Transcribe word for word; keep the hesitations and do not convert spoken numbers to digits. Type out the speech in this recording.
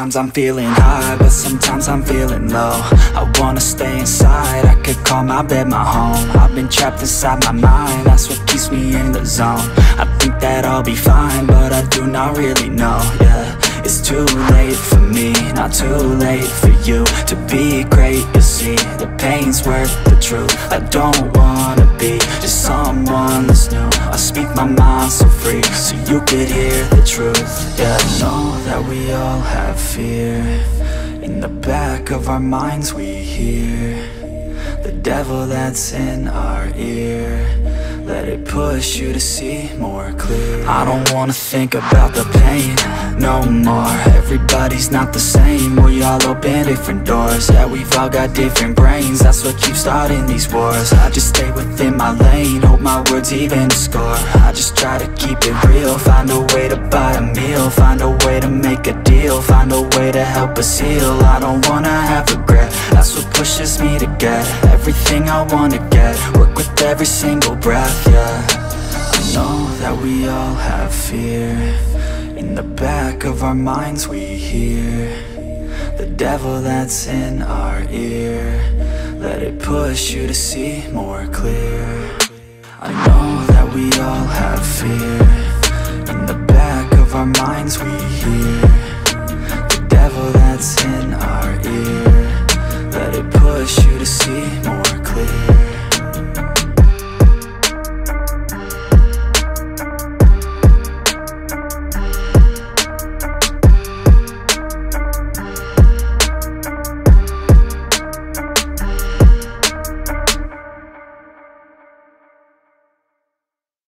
Sometimes I'm feeling high, but sometimes I'm feeling low. I wanna stay inside, I could call my bed my home. I've been trapped inside my mind, that's what keeps me in the zone. I think that I'll be fine, but I do not really know, yeah. It's too late for me, not too late for you. To be great, you'll see, the pain's worth the truth. I don't wanna be just someone that's new. I speak my mind so free, so you could hear the truth. Yeah, I know that we all have fear. In the back of our minds we hear the devil that's in our ear. Let it push you to see more clear. I don't wanna think about the pain no more. Everybody's not the same, we all open different doors. Yeah, we've all got different brains, that's what keeps starting these wars. I just stay within my lane, hope my words even score. I just try to keep it real, find a way to buy a meal, find a way to make a deal, find a way to help us heal. I don't wanna have regret, that's what pushes me to get everything I wanna get, work with every single breath, yeah. I know that we all have fear. In the back of our minds we hear the devil that's in our ear. Let it push you to see more clear. I know that we all have fear. In the back of our minds we hear the devil that's in